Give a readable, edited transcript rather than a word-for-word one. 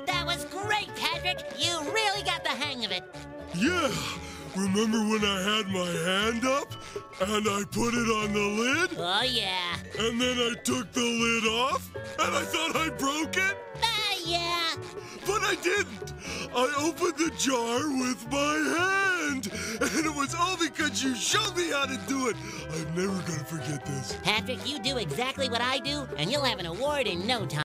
That was great, Patrick. You really got the hang of it. Yeah. Remember when I had my hand up and I put it on the lid? Oh, yeah. And then I took the lid off and I thought I broke it? Yeah. But I didn't. I opened the jar with my hand. And it was all because you showed me how to do it. I'm never gonna forget this. Patrick, you do exactly what I do, and you'll have an award in no time.